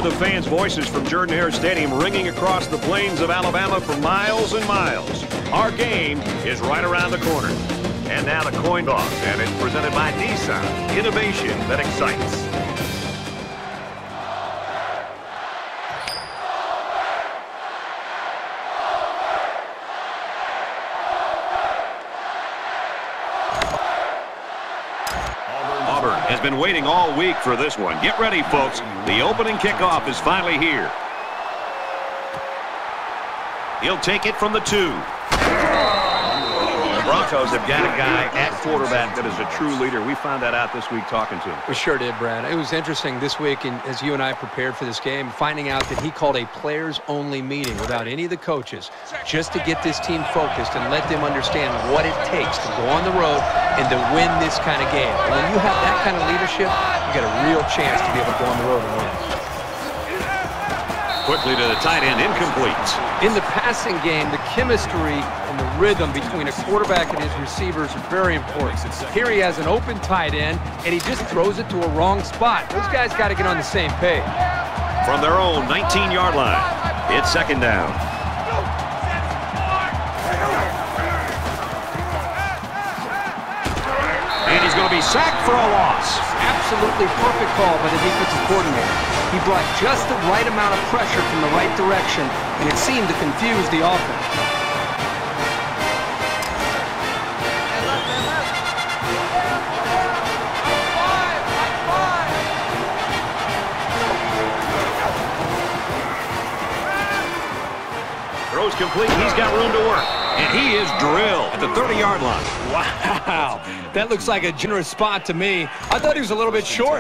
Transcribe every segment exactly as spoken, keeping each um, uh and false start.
the fans' voices from Jordan-Hare Stadium ringing across the plains of Alabama for miles and miles. Our game is right around the corner. And now the coin toss, and it's presented by Nissan. Innovation that excites. Auburn has been waiting all week for this one. Get ready, folks. The opening kickoff is finally here. He'll take it from the two. The Broncos have got a guy at quarterback that is a true leader. We found that out this week talking to him. We sure did, Brad. It was interesting this week, and as you and I prepared for this game, finding out that he called a players-only meeting without any of the coaches just to get this team focused and let them understand what it takes to go on the road and to win this kind of game. And when you have that kind of leadership, you got a real chance to be able to go on the road and win. Quickly to the tight end, incomplete. In the passing game, the chemistry and the rhythm between a quarterback and his receivers are very important. Here he has an open tight end, and he just throws it to a wrong spot. Those guys got to get on the same page. From their own nineteen-yard line, it's second down. And he's going to be sacked for a loss. Absolutely perfect call by the defensive coordinator. He brought just the right amount of pressure from the right direction, and it seemed to confuse the offense. Throws complete. He's got room to work. And he is drilled at the thirty-yard line. Wow. That looks like a generous spot to me. I thought he was a little bit short.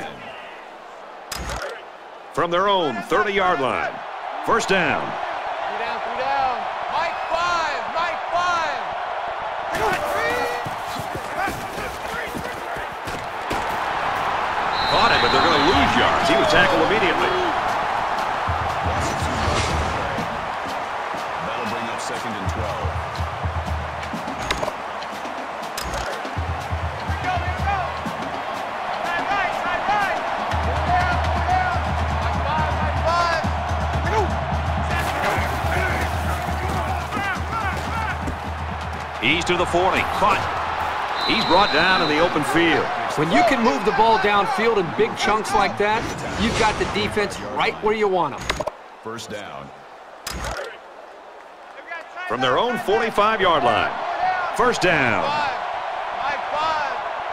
From their own thirty-yard line. First down. Three down, three down. Mike five, Mike five. Caught it, but they're going to lose yards. He was tackled immediately. That'll bring up second and twelve. He's to the forty. Caught. He's brought down in the open field. When you can move the ball downfield in big chunks like that, you've got the defense right where you want them. First down. From their own forty-five-yard line. First down. Mike five.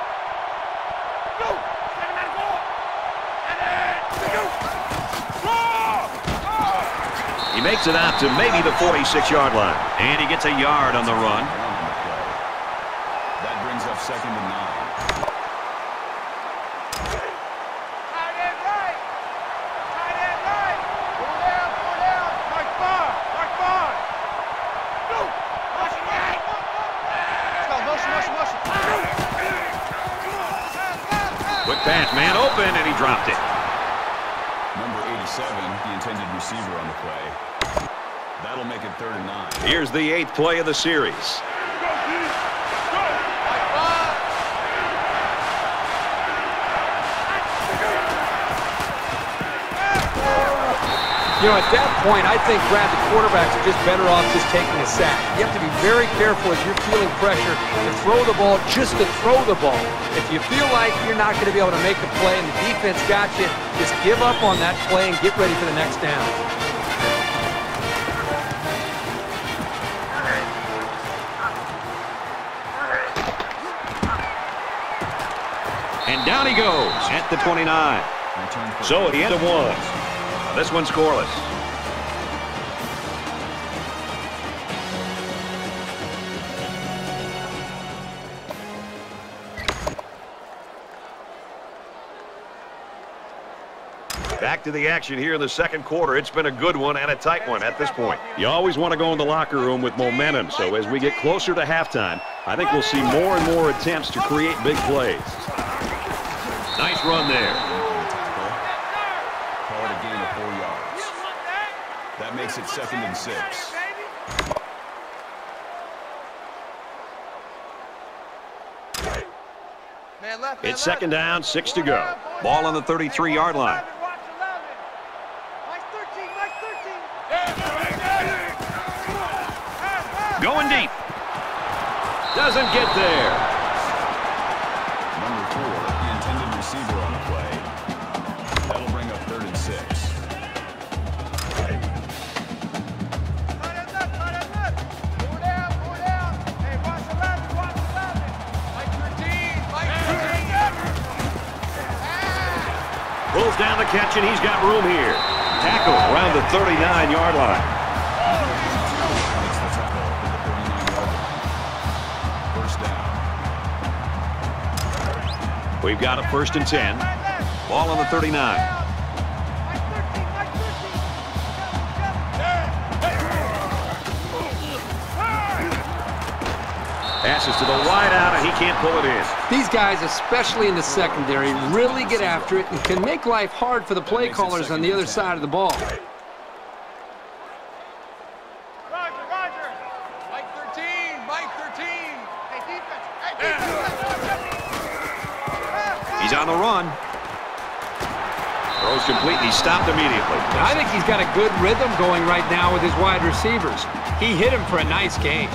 He makes it out to maybe the forty-six-yard line. And he gets a yard on the run. That brings up second and nine. Tight end right. Tight end right. Four down, four down. Mike five. Mike five. Go. Motion right. Let's go. Motion, motion, motion. Quick pass, man open, and he dropped it. Number eighty-seven, the intended receiver on the play. That'll make it third and nine. Here's the eighth play of the series. You know, at that point, I think, Brad, the quarterbacks are just better off just taking a sack. You have to be very careful as you're feeling pressure to throw the ball just to throw the ball. If you feel like you're not going to be able to make a play and the defense got you, just give up on that play and get ready for the next down. And down he goes at the twenty-nine. So at the end of one. This one's scoreless. Back to the action here in the second quarter. It's been a good one and a tight one at this point. You always want to go in the locker room with momentum. So as we get closer to halftime, I think we'll see more and more attempts to create big plays. Nice run there. That makes it second and six. It's second down, six to go. Ball on the thirty-three-yard line. Going deep. Doesn't get there. Number four, the intended receiver on the play. That'll bring up third and six. Pulls down the catch, and he's got room here. Tackle around the thirty-nine yard line. Makes the tackle at the thirty-nine yard line. First down. We've got a first and ten. Ball on the thirty-nine. Passes to the wide out, and he can't pull it in. These guys, especially in the secondary, really get after it and can make life hard for the play callers on the other side of the ball. Roger, Roger. Mike thirteen, Mike thirteen. Hey, defense. Hey, defense. He's on the run. Throws complete, and he's stopped immediately. I think he's got a good rhythm going right now with his wide receivers. He hit him for a nice gain.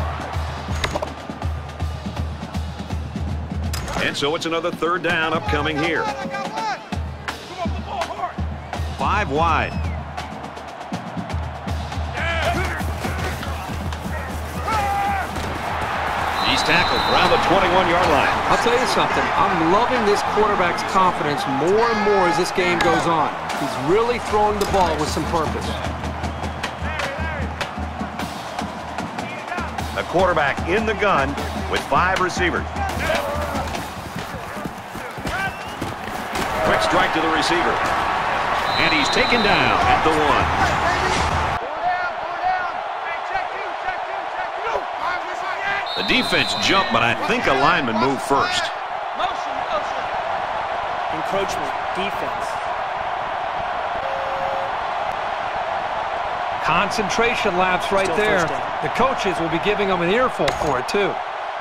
And so it's another third down upcoming here. Five wide. He's tackled around the twenty-one yard line. I'll tell you something. I'm loving this quarterback's confidence more and more as this game goes on. He's really throwing the ball with some purpose. A quarterback in the gun with five receivers. Quick strike to the receiver. And he's taken down at the one. The defense jumped, but I think a lineman moved first. Motion, motion. Encroachment, defense. Concentration lapse right Still there. first down. The coaches will be giving them an earful for it, too.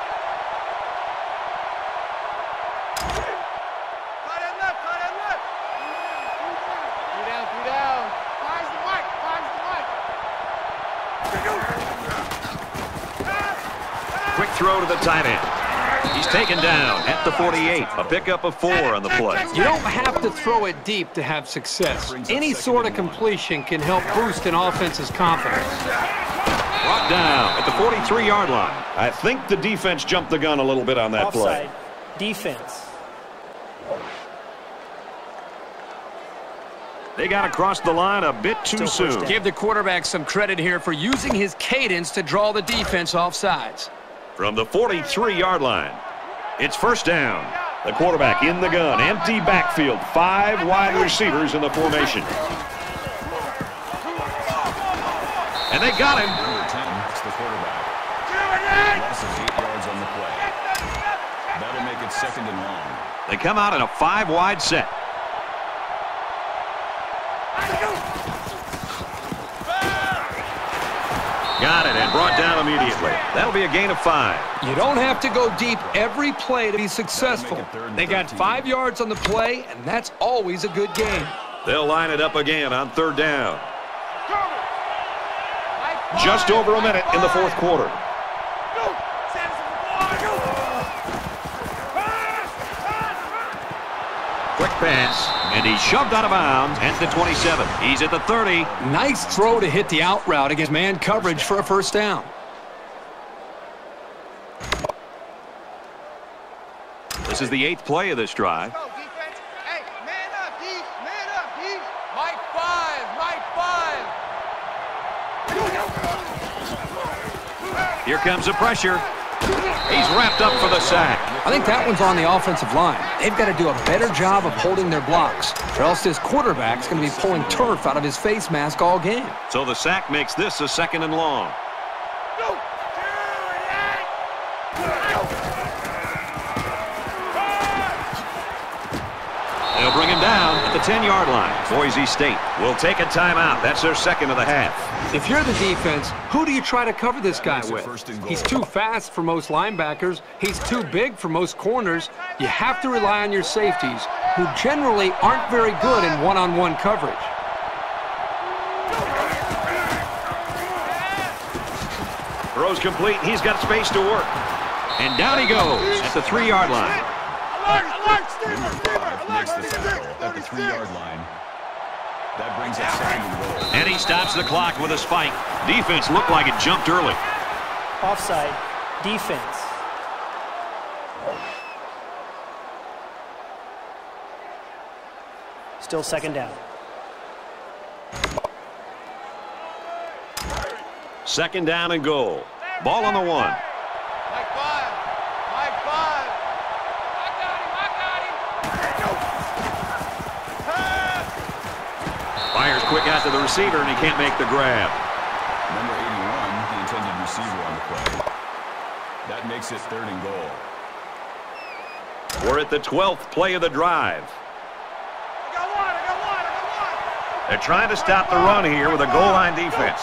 Cut and left, cut and left. Two down, two down. Finds the mic, finds the mic. Quick throw to the tight end. He's taken down at the forty-eight. A pickup of four on the play. You don't have to throw it deep to have success. Any sort of completion can help boost an offense's confidence. Brought down at the forty-three yard line. I think the defense jumped the gun a little bit on that play. Offside, defense. They got across the line a bit too Still first soon. down. Give the quarterback some credit here for using his cadence to draw the defense off sides. From the forty-three yard line, it's first down. The quarterback in the gun, empty backfield, five wide receivers in the formation. And they got him. Number ten, it's the quarterback. Loss of eight yards on the play. That'll make it second and long. They come out in a five wide set. Got it and brought down immediately. That'll be a gain of five. You don't have to go deep every play to be successful. They got five yards on the play, and that's always a good game. They'll line it up again on third down. Just over a minute in the fourth quarter. Quick pass, and he's shoved out of bounds at the twenty-seven. He's at the thirty. Nice throw to hit the out route against man coverage for a first down. This is the eighth play of this drive. Go, defense. Hey, man up, D. Man up, D. Mike five, Mike five. Here comes the pressure. He's wrapped up for the sack. I think that one's on the offensive line. They've got to do a better job of holding their blocks, or else this quarterback's going to be pulling turf out of his face mask all game. So the sack makes this a second and long. They'll bring him down at the ten yard line. Boise State will take a timeout. That's their second of the half. If you're the defense, who do you try to cover this guy with? He's too fast for most linebackers. He's too big for most corners. You have to rely on your safeties, who generally aren't very good in one-on-one coverage. Throws complete. He's got space to work. And down he goes at the three-yard line. Alert, alert, Steamer, Steamer, alert, Makes the tackle at the three-yard line. That brings up second and goal. And he stops the clock with a spike. Defense looked like it jumped early. Offside. Defense. Still second down. Second down and goal. Ball on the one. Mike five. Mike five. I got him, I got him. Fires quick out to the receiver, and he can't make the grab. Number eighty-one, the intended receiver on the play. That makes it third and goal. We're at the twelfth play of the drive. I got one, I got one, I got one. They're trying to stop the run here with a goal line defense.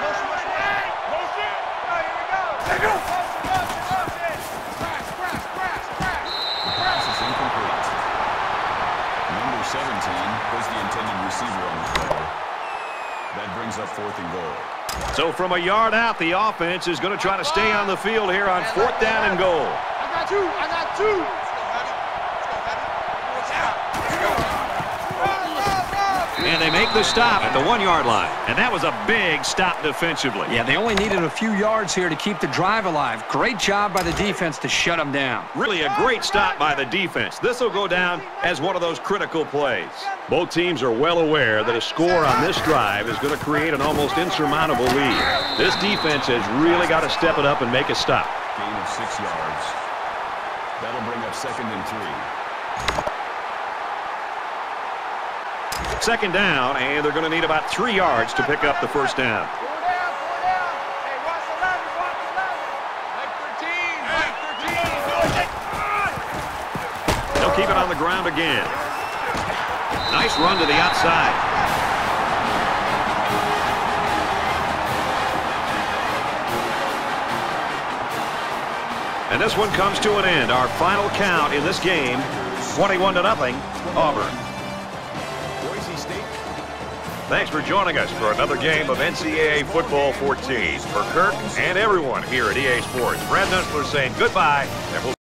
Pass is incomplete. Number seventeen was the intended receiver on the play. That brings up fourth and goal. So from a yard out, the offense is going to try to stay on the field here on fourth down and goal. I got two, I got two. And they make the stop at the one-yard line. And that was a big stop defensively. Yeah, they only needed a few yards here to keep the drive alive. Great job by the defense to shut them down. Really a great stop by the defense. This will go down as one of those critical plays. Both teams are well aware that a score on this drive is going to create an almost insurmountable lead. This defense has really got to step it up and make a stop. Gain of six yards. That'll bring up second and three. Second down, and they're going to need about three yards to pick up the first down. Four down, four down. Hey, watch eleven, watch eleven. Mike thirteen, Mike thirteen. They'll keep it on the ground again. Nice run to the outside. And this one comes to an end. Our final count in this game, twenty-one to nothing, Auburn. Thanks for joining us for another game of N C double A Football fourteen. For Kirk and everyone here at E A Sports, Brad Nessler saying goodbye, and we'll